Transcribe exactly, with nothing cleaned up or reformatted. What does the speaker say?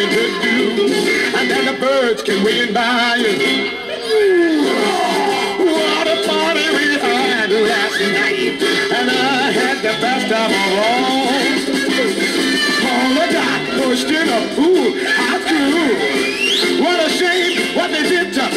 nothing to do. And then the birds came waiting by. What a party we had last night. And I had the best of them all. Paula got pushed in a pool. How cool. What a shame what they did to